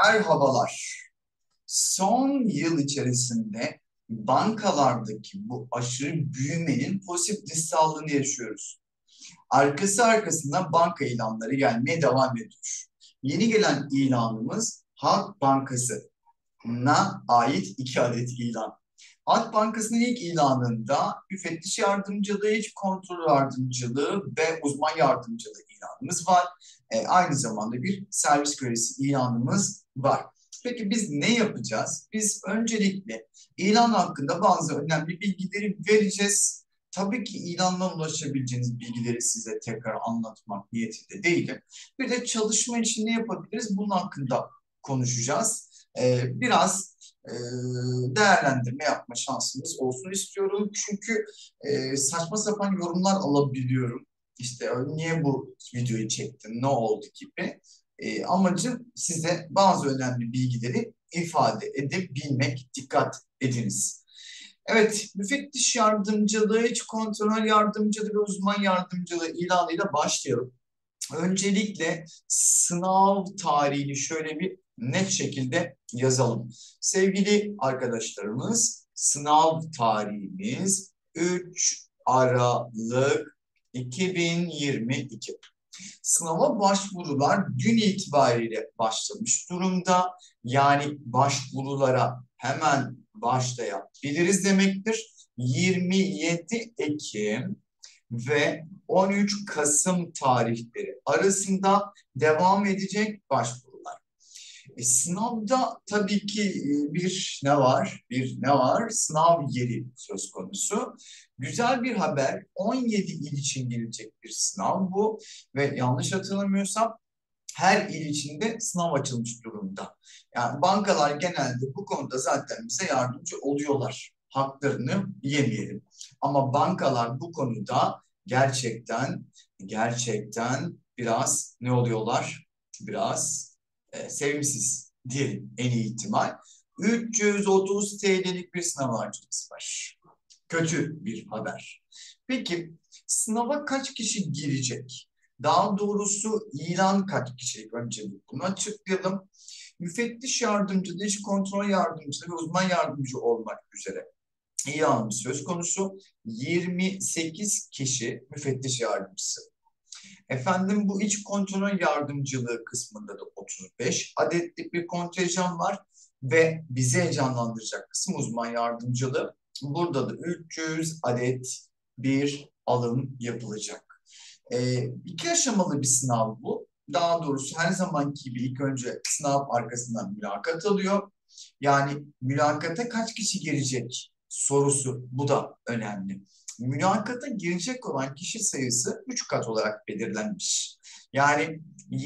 Merhabalar. Son yıl içerisinde bankalardaki bu aşırı büyümenin pozitif dışsallığını yaşıyoruz. Arkası arkasına banka ilanları gelmeye devam ediyor. Yeni gelen ilanımız Halk Bankası'na ait 2 adet ilan. Halk Bankası'nın ilk ilanında müfettiş yardımcılığı, iç kontrol yardımcılığı ve uzman yardımcılığı ilanımız var. Aynı zamanda bir servis görevlisi ilanımız var. Peki biz ne yapacağız? Biz öncelikle ilan hakkında bazı önemli bilgileri vereceğiz. Tabii ki ilandan ulaşabileceğiniz bilgileri size tekrar anlatmak niyetinde değilim. Bir de çalışma için ne yapabiliriz? Bunun hakkında konuşacağız. Biraz e, değerlendirme yapma şansımız olsun istiyorum. Çünkü saçma sapan yorumlar alabiliyorum. İşte niye bu videoyu çektin, ne oldu gibi. Amacım size bazı önemli bilgileri ifade edebilmek. Dikkat ediniz. Evet, müfettiş yardımcılığı, iç kontrol yardımcılığı ve uzman yardımcılığı ilanıyla başlayalım. Öncelikle sınav tarihini şöyle bir net şekilde yazalım. Sevgili arkadaşlarımız, sınav tarihimiz 3 Aralık 2022. Sınava başvurular dün itibariyle başlamış durumda. Yani başvurulara hemen başlayabiliriz demektir. 27 Ekim ve 13 Kasım tarihleri arasında devam edecek başvurular. Sınavda tabii ki bir ne var? Bir ne var? Sınav yeri söz konusu. Güzel bir haber. 17 il için gelecek bir sınav bu ve yanlış hatırlamıyorsam her il içinde sınav açılmış durumda. Yani bankalar genelde bu konuda zaten bize yardımcı oluyorlar. Haklarını yemeyelim. Ama bankalar bu konuda gerçekten biraz ne oluyorlar? Biraz sevimsiz diyelim en iyi ihtimal. 330 TL'lik bir sınav harcımız var. Kötü bir haber. Peki sınava kaç kişi girecek? Daha doğrusu ilan kaç kişilik öncelik bunu açıklayalım. Müfettiş yardımcı, dış kontrol yardımcısı ve uzman yardımcı olmak üzere ilan söz konusu. 28 kişi müfettiş yardımcısı. Efendim bu iç kontrol yardımcılığı kısmında da 35 adetlik bir kontenjan var ve bizi heyecanlandıracak kısım uzman yardımcılığı. Burada da 300 adet bir alım yapılacak. 2 aşamalı bir sınav bu. Daha doğrusu her zamanki gibi ilk önce sınav arkasından mülakat alıyor. Yani mülakata kaç kişi girecek sorusu bu da önemli. Mülakata girecek olan kişi sayısı 3 kat olarak belirlenmiş. Yani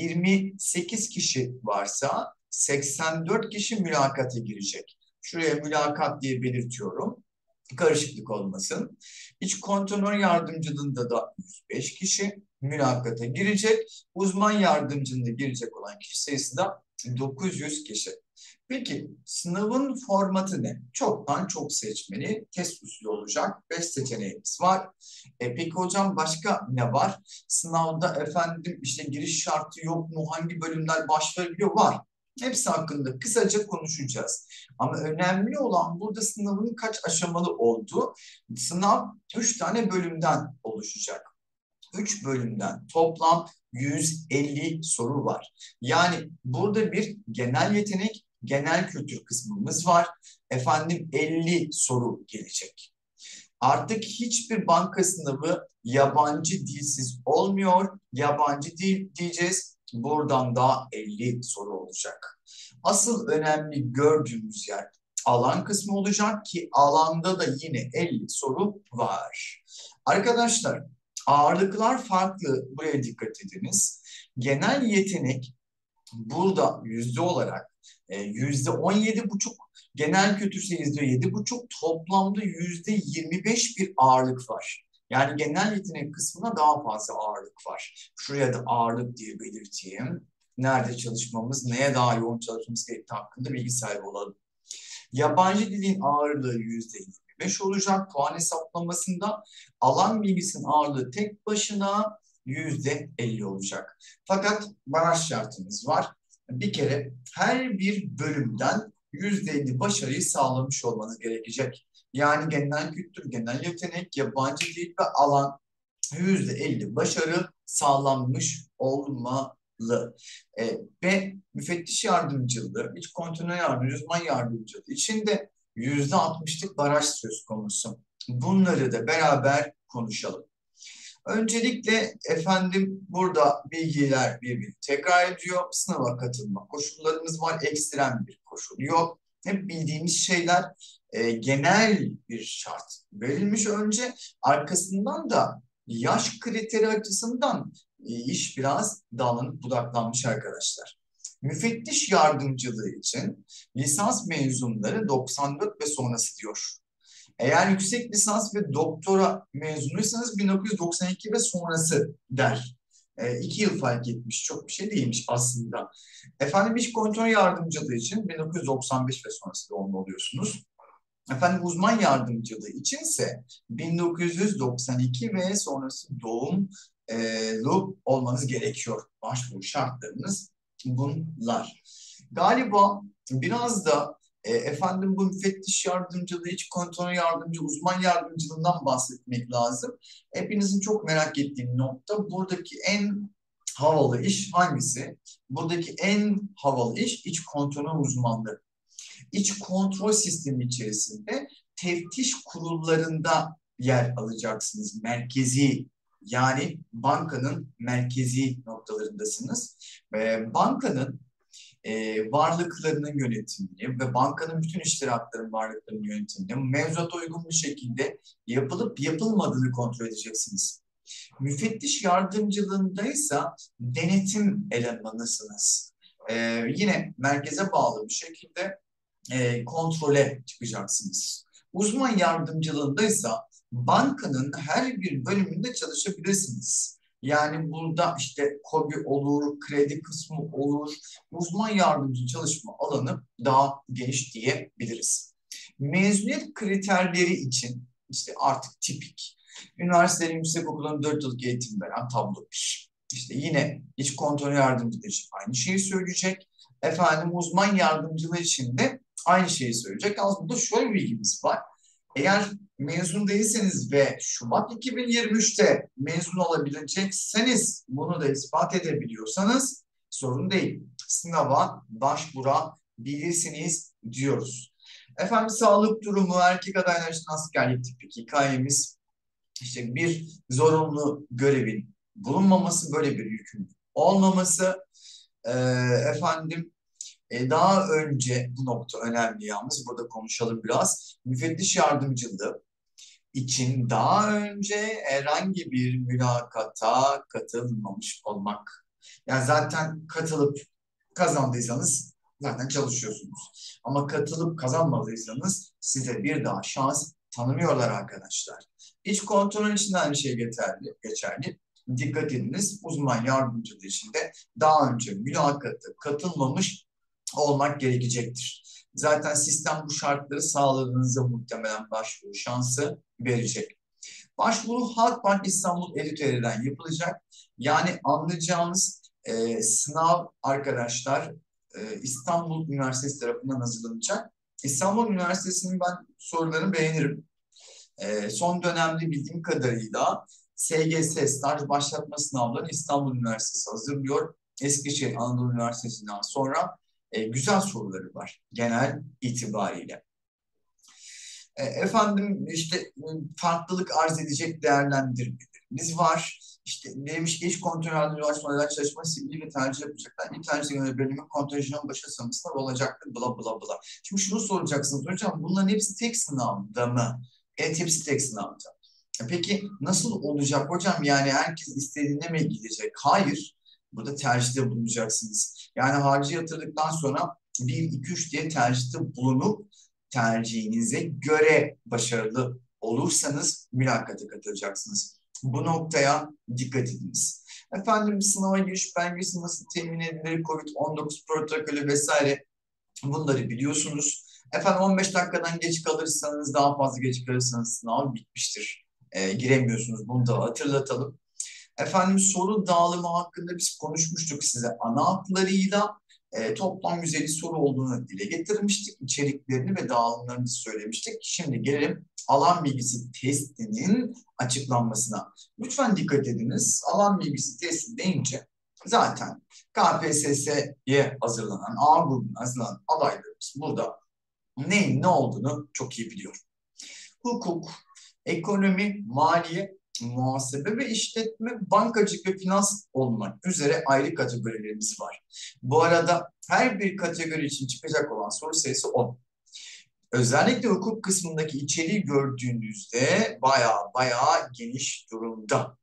28 kişi varsa 84 kişi mülakata girecek. Şuraya mülakat diye belirtiyorum. Karışıklık olmasın. İç kontrol yardımcılığında da 105 kişi mülakata girecek. Uzman yardımcılığında girecek olan kişi sayısı da 900 kişi. Peki sınavın formatı ne? Çoktan çok seçmeli, test usulü olacak. 5 seçeneğimiz var. Peki hocam başka ne var? Sınavda efendim işte giriş şartı yok mu? Hangi bölümler başvurabiliyor? Var. Hepsi hakkında kısaca konuşacağız. Ama önemli olan burada sınavın kaç aşamalı olduğu. Sınav 3 tane bölümden oluşacak. 3 bölümden toplam 150 soru var. Yani burada bir genel yetenek, genel kültür kısmımız var. Efendim 50 soru gelecek. Artık hiçbir banka sınavı yabancı dilsiz olmuyor. Yabancı dil diyeceğiz. Buradan daha 50 soru olacak. Asıl önemli gördüğümüz yer alan kısmı olacak ki alanda da yine 50 soru var. Arkadaşlar ağırlıklar farklı. Buraya dikkat ediniz. Genel yetenek burada yüzde olarak %17,5, genel kötüse %7,5, toplamda %25 bir ağırlık var. Yani genel yetenek kısmına daha fazla ağırlık var. Şuraya da ağırlık diye belirteyim. Nerede çalışmamız, neye daha yoğun çalışmamız gerektiği hakkında bilgi sahibi olalım. Yabancı dilin ağırlığı %25 olacak puan hesaplamasında. Alan bilgisinin ağırlığı tek başına %50 olacak. Fakat baraj şartımız var. Bir kere her bir bölümden %50 başarıyı sağlamış olmanız gerekecek. Yani genel kültür, genel yetenek, yabancı dil ve alan %50 başarı sağlanmış olmalı. Ve müfettiş yardımcılığı, iç kontrol yardımcılığı, uzman yardımcılığı içinde %60'lık baraj söz konusu. Bunları da beraber konuşalım. Öncelikle efendim burada bilgiler birbirini tekrar ediyor. Sınava katılma koşullarımız var. Ekstrem bir koşul yok. Hep bildiğimiz şeyler, genel bir şart verilmiş önce. Arkasından da yaş kriteri açısından iş biraz dağlanıp budaklanmış arkadaşlar. Müfettiş yardımcılığı için lisans mezunları 94 ve sonrası diyor. Eğer yüksek lisans ve doktora mezunuysanız 1992 ve sonrası der. 2 yıl fark etmiş. Çok bir şey değilmiş aslında. Efendim iş kontrol yardımcılığı için 1995 ve sonrası doğumlu oluyorsunuz. Efendim uzman yardımcılığı içinse 1992 ve sonrası doğumlu olmanız gerekiyor. Başvuru şartlarınız bunlar. Galiba biraz da efendim bu müfettiş yardımcılığı, iç kontrol yardımcı, uzman yardımcılığından bahsetmek lazım. Hepinizin çok merak ettiği nokta buradaki en havalı iş hangisi? Buradaki en havalı iş iç kontrol uzmanlığı. İç kontrol sistemi içerisinde teftiş kurullarında yer alacaksınız. Merkezi yani bankanın merkezi noktalarındasınız. Bankanın varlıklarının yönetimini ve bankanın bütün iştiraklarının varlıklarının yönetimini mevzuata uygun bir şekilde yapılıp yapılmadığını kontrol edeceksiniz. Müfettiş yardımcılığındaysa denetim elemanısınız. Yine merkeze bağlı bir şekilde kontrole çıkacaksınız. Uzman yardımcılığındaysa bankanın her bir bölümünde çalışabilirsiniz. Yani burada işte KOBİ olur, kredi kısmı olur, uzman yardımcı çalışma alanı daha geniş diyebiliriz. Mezuniyet kriterleri için işte artık tipik. Üniversitelerin yüksekokulların 4 yıllık eğitim veren tablo 1. İşte yine iç kontrol yardımcılığı için aynı şeyi söyleyecek. Efendim uzman yardımcılığı için de aynı şeyi söyleyecek. Yalnız burada şöyle bir bilgimiz var. Eğer mezun değilseniz ve Şubat 2023'te mezun olabilecekseniz bunu da ispat edebiliyorsanız sorun değil. Sınava başvurabilirsiniz diyoruz. Efendim sağlık durumu, erkek adaylar için askerlik tipik hikayemiz. İşte bir zorunlu görevin bulunmaması, böyle bir yükün olmaması. Ee, efendim daha önce bu nokta önemli yalnız burada konuşalım biraz. Müfettiş yardımcılığı için daha önce herhangi bir mülakata katılmamış olmak. Yani zaten katılıp kazandıysanız zaten çalışıyorsunuz. Ama katılıp kazanmadıysanız size bir daha şans tanımıyorlar arkadaşlar. İç kontrol için de aynı şey geçerli. Dikkat ediniz uzman yardımcılığı için de daha önce mülakata katılmamış olmak gerekecektir. Zaten sistem bu şartları sağladığınızda muhtemelen başvuru şansı verecek. Başvuru Halkbank İstanbul Edüteri'den yapılacak. Yani anlayacağımız sınav arkadaşlar İstanbul Üniversitesi tarafından hazırlanacak. İstanbul Üniversitesi'nin ben sorularını beğenirim. Son dönemde bildiğim kadarıyla SGS staj başlatma sınavlarını İstanbul Üniversitesi hazırlıyor. Eskişehir Anadolu Üniversitesi'nden sonra güzel soruları var genel itibariyle. Efendim işte farklılık arz edecek değerlendirmelerimiz var. İşte demiş ki iş kontrol halinde ulaşmadan çalışması ilgili tercih yapacaklar. Bir tercih göre bölümün kontenjanın başı sınavı olacaktır bla bla bla. Şimdi şunu soracaksınız hocam bunların hepsi tek sınavda mı? Evet hepsi tek sınavda. Peki nasıl olacak hocam? Yani herkes istediğine mi gidecek? Hayır. Burada tercihte bulunacaksınız. Yani harcı yatırdıktan sonra bir 2 3 diye tercihte bulunup tercihinize göre başarılı olursanız mülakata katılacaksınız. Bu noktaya dikkat ediniz. Efendim sınava giriş belgesi nasıl temin edilir, COVID-19 protokolü vesaire bunları biliyorsunuz. Efendim 15 dakikadan geç kalırsanız daha fazla geç kalırsanız sınav bitmiştir. Giremiyorsunuz bunu da hatırlatalım. Efendim soru dağılımı hakkında biz konuşmuştuk size ana hatlarıyla. Toplam 150 soru olduğunu dile getirmiştik. İçeriklerini ve dağılımlarını söylemiştik. Şimdi gelelim alan bilgisi testinin açıklanmasına. Lütfen dikkat ediniz. Alan bilgisi testi deyince zaten KPSS'ye hazırlanan, A grubuna hazırlanan adaylarımız burada neyin ne olduğunu çok iyi biliyor. Hukuk, ekonomi, maliye, muhasebe ve işletme, bankacılık ve finans olmak üzere ayrı kategorilerimiz var. Bu arada her bir kategori için çıkacak olan soru sayısı 10. Özellikle hukuk kısmındaki içeriği gördüğünüzde baya geniş durumda.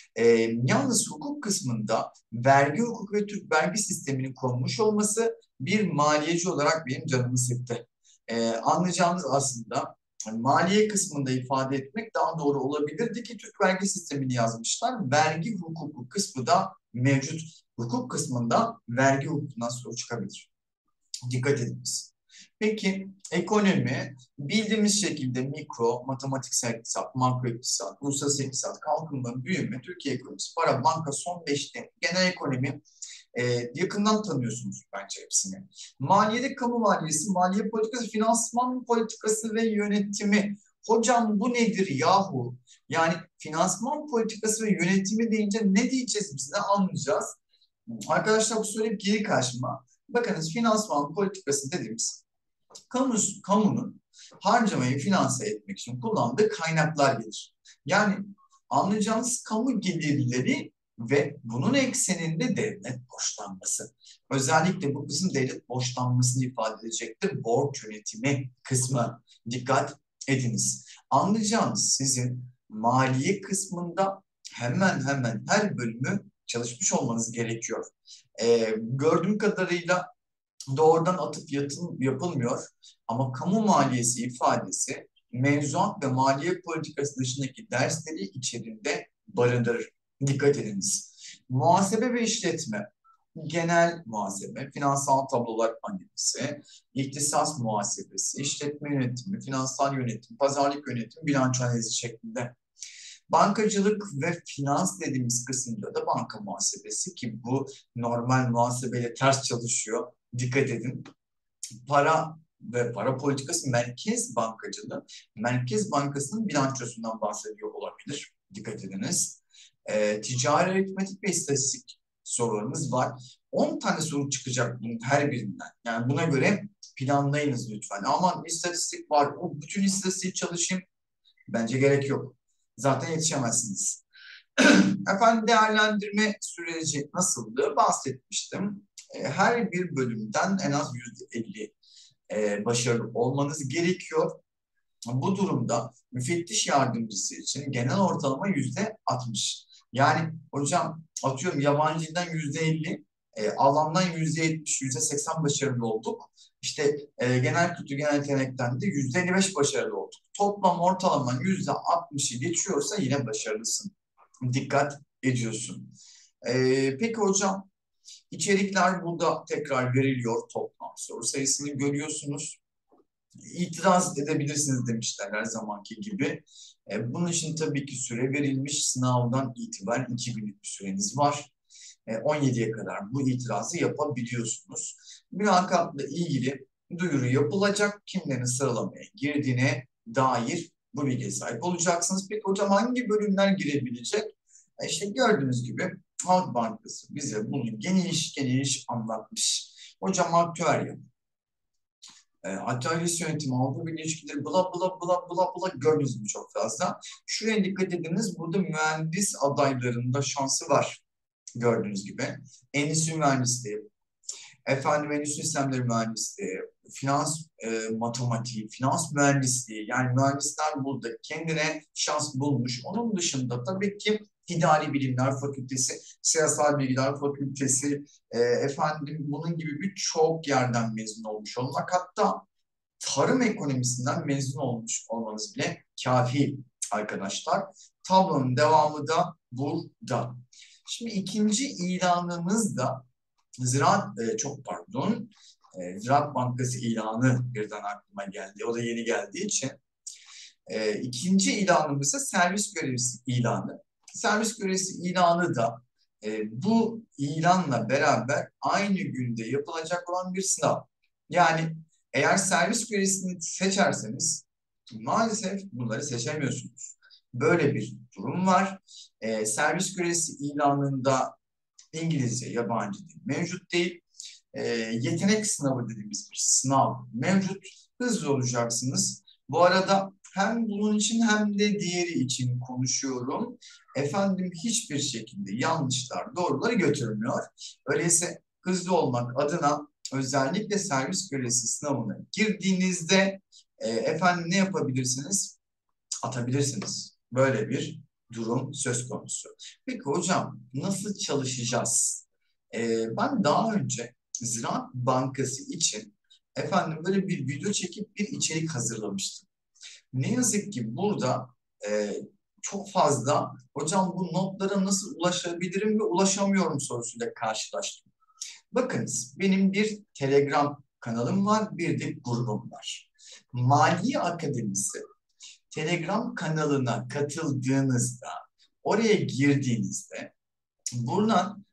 Yalnız hukuk kısmında vergi hukuku ve Türk vergi sisteminin konmuş olması bir maliyeci olarak benim canımı sıktı. Anlayacağınız aslında maliye kısmında ifade etmek daha doğru olabilirdi ki Türk vergi sistemini yazmışlar. Vergi hukuku kısmı da mevcut. Hukuk kısmında vergi hukukundan soru çıkabilir. Dikkat ediniz. Peki ekonomi bildiğimiz şekilde mikro, matematiksel iktisat, makro iktisat, uluslararası iktisat, kalkınma, büyüme, Türkiye ekonomisi, para, banka, son beşte, genel ekonomi yakından tanıyorsunuz bence hepsini. Maliyede kamu maliyesi, maliye politikası, finansman politikası ve yönetimi. Hocam bu nedir yahu? Yani finansman politikası ve yönetimi deyince ne diyeceğiz biz, ne anlayacağız? Arkadaşlar bu söyleyip geri karşıma. Bakınız finansman politikası dediğimiz kamunun harcamayı finanse etmek için kullandığı kaynaklar gelir. Yani anlayacağınız kamu gelirleri ve bunun ekseninde devlet borçlanması. Özellikle bu kısım devlet borçlanmasını ifade edecektir. Borç yönetimi kısmı. Dikkat ediniz. Anlayacağınız sizin maliye kısmında hemen her bölümü çalışmış olmanız gerekiyor. Gördüğüm kadarıyla doğrudan atıf yapılmıyor ama kamu maliyesi ifadesi mevzuat ve maliye politikası dışındaki dersleri içerisinde barındırır. Dikkat ediniz. Muhasebe ve işletme, genel muhasebe, finansal tablolar analizi, ihtisas muhasebesi, işletme yönetimi, finansal yönetim, pazarlık yönetimi, bilanço analizi şeklinde. Bankacılık ve finans dediğimiz kısımda da banka muhasebesi ki bu normal muhasebeyle ters çalışıyor. Dikkat edin. Para ve para politikası merkez bankacılığı, Merkez Bankası'nın bilançosundan bahsediyor olabilir. Dikkat ediniz. Ticari aritmetik ve istatistik sorularımız var. 10 tane soru çıkacak bunun her birinden. Yani buna göre planlayınız lütfen. Aman istatistik var, o bütün istatistiği çalışayım. Bence gerek yok. Zaten yetişemezsiniz. Efendim değerlendirme süreci nasıldı? Bahsetmiştim. Her bir bölümden en az %50 başarılı olmanız gerekiyor. Bu durumda müfettiş yardımcısı için genel ortalama %60. Yani hocam atıyorum yabancı dilden %50, alandan %70, %80 başarılı olduk. İşte genel kültür, genel yetenekten de %55 başarılı olduk. Toplam ortalaman %60'ı geçiyorsa yine başarılısın. Dikkat ediyorsun. Peki hocam içerikler burada tekrar veriliyor, toplam soru sayısını görüyorsunuz. İtiraz edebilirsiniz demişler her zamanki gibi. Bunun için tabii ki süre verilmiş. Sınavdan itibaren 2 günlük bir süreniz var. 17'ye kadar bu itirazı yapabiliyorsunuz. Mülakatla ilgili duyuru yapılacak. Kimlerin sıralamaya girdiğine dair bu bilgiye sahip olacaksınız. Peki hocam hangi bölümler girebilecek? İşte gördüğünüz gibi Halk Bankası bize bunu geniş anlatmış. Hocam aktüel atölyesi yönetimi, Avrupa Birliği ilişkileri bla gördünüz mü çok fazla. Şuraya dikkat ediniz. Burada mühendis adaylarında şansı var. Gördüğünüz gibi. Endüstri mühendisliği, endüstri sistemleri mühendisliği, finans matematiği, finans mühendisliği. Yani mühendisler burada kendine şans bulmuş. Onun dışında tabii ki İdari Bilimler Fakültesi, Siyasal Bilgiler Fakültesi, bunun gibi birçok yerden mezun olmuş olmak, hatta tarım ekonomisinden mezun olmuş olmanız bile kafi arkadaşlar. Tablonun devamı da burada. Şimdi ikinci ilanımız da Ziraat Bankası ilanı birden aklıma geldi. O da yeni geldiği için. İkinci ilanımız ise servis görevlisi ilanı. Servis görevlisi ilanı da bu ilanla beraber aynı günde yapılacak olan bir sınav. Yani eğer servis görevlisini seçerseniz maalesef bunları seçemiyorsunuz. Böyle bir durum var. Servis görevlisi ilanında İngilizce, yabancı dil mevcut değil. Yetenek sınavı dediğimiz bir sınav mevcut. Hızlı olacaksınız. Bu arada hem bunun için hem de diğeri için konuşuyorum. Efendim hiçbir şekilde yanlışlar doğruları götürmüyor. Öyleyse hızlı olmak adına özellikle servis görevlisi sınavına girdiğinizde efendim ne yapabilirsiniz? Atabilirsiniz. Böyle bir durum söz konusu. Peki hocam nasıl çalışacağız? Ben daha önce Ziraat Bankası için efendim böyle bir video çekip bir içerik hazırlamıştım. Ne yazık ki burada e, çok fazla hocam bu notlara nasıl ulaşabilirim ve ulaşamıyorum sorusuyla karşılaştım. Bakınız benim bir Telegram kanalım var, bir de grubum var. Maliye Akademisi Telegram kanalına katıldığınızda, oraya girdiğinizde buradan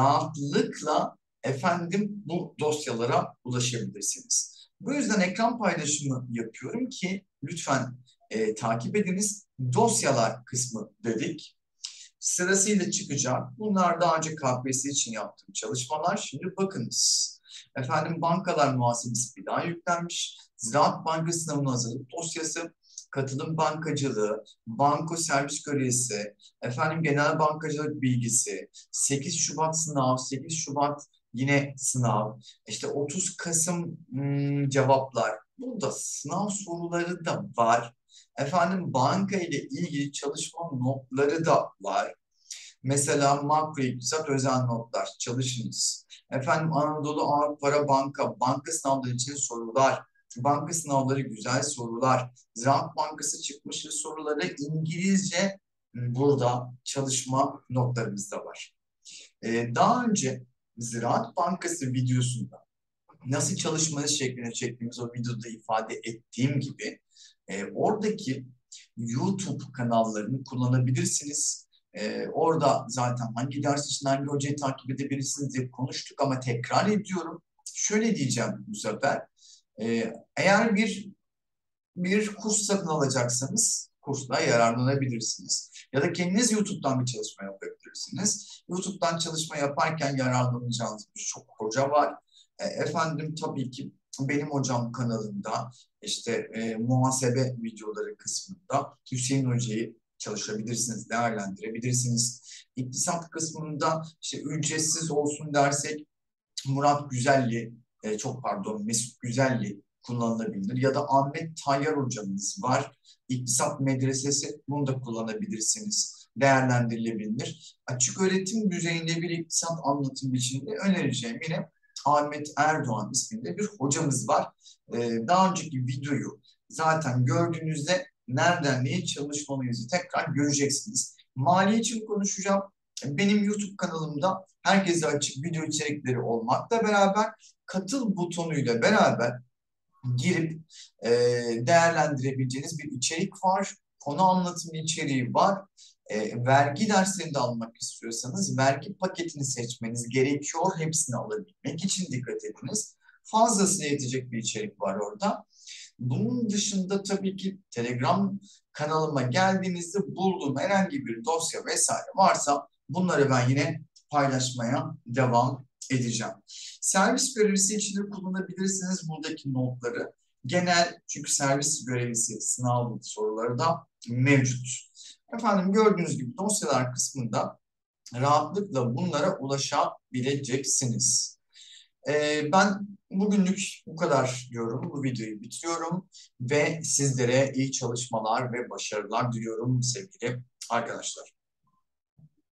rahatlıkla efendim bu dosyalara ulaşabilirsiniz. Bu yüzden ekran paylaşımı yapıyorum ki lütfen takip ediniz. Dosyalar kısmı dedik. Sırasıyla çıkacak. Bunlar daha önce KPSS için yaptığım çalışmalar. Şimdi bakınız. Efendim bankalar muhasebesi bir daha yüklenmiş. Ziraat Bankası sınavına hazırlık dosyası, katılım bankacılığı, banko servis görevlisi, efendim genel bankacılık bilgisi, 8 Şubat sınav, 8 Şubat yine sınav, işte 30 Kasım cevaplar. Burada sınav soruları da var. Efendim banka ile ilgili çalışma notları da var. Mesela makro iktisat özel notlar çalışınız. Efendim Anadolu Ağır Para banka sınavları için sorular, banka sınavları güzel sorular, Ziraat Bankası çıkmışı soruları İngilizce burada çalışma notlarımız da var. Daha önce Ziraat Bankası videosunda nasıl çalışmanız şeklinde çektiğimiz o videoda ifade ettiğim gibi oradaki YouTube kanallarını kullanabilirsiniz. Orada zaten hangi ders için hangi hocayı takip edebilirsiniz diye konuştuk ama tekrar ediyorum. Şöyle diyeceğim bu sefer. Eğer bir kurs satın alacaksanız kursla yararlanabilirsiniz. Ya da kendiniz YouTube'dan bir çalışma yapabilirsiniz. YouTube'dan çalışma yaparken yararlanacağınız birçok hoca var. Efendim tabii ki benim hocam kanalında işte muhasebe videoları kısmında Hüseyin Hoca'yı çalışabilirsiniz, değerlendirebilirsiniz. İktisat kısmında işte ücretsiz olsun dersek Murat Güzelli, çok pardon Mesut Güzelli kullanılabilir. Ya da Ahmet Tayyar hocamız var. İktisat Medresesi, bunu da kullanabilirsiniz. Değerlendirilebilir. Açık öğretim düzeyinde bir iktisat anlatım biçiminde önereceğim yine Ahmet Erdoğan isminde bir hocamız var. Daha önceki videoyu zaten gördüğünüzde nereden neyi çalışmalıyızı tekrar göreceksiniz. Maliye için konuşacağım. Benim YouTube kanalımda herkese açık video içerikleri olmakla beraber katıl butonuyla beraber girip değerlendirebileceğiniz bir içerik var. Konu anlatımı içeriği var. Vergi derslerini de almak istiyorsanız vergi paketini seçmeniz gerekiyor. Hepsini alabilmek için dikkat ediniz. Fazlasıyla yetecek bir içerik var orada. Bunun dışında tabii ki Telegram kanalıma geldiğinizde bulduğum herhangi bir dosya vesaire varsa bunları ben yine paylaşmaya devam edeceğim. Servis görevlisi için de kullanabilirsiniz buradaki notları. Genel çünkü servis görevlisi sınav soruları da mevcut. Efendim gördüğünüz gibi dosyalar kısmında rahatlıkla bunlara ulaşabileceksiniz. Ben bugünlük bu kadar diyorum. Bu videoyu bitiriyorum ve sizlere iyi çalışmalar ve başarılar diliyorum sevgili arkadaşlar.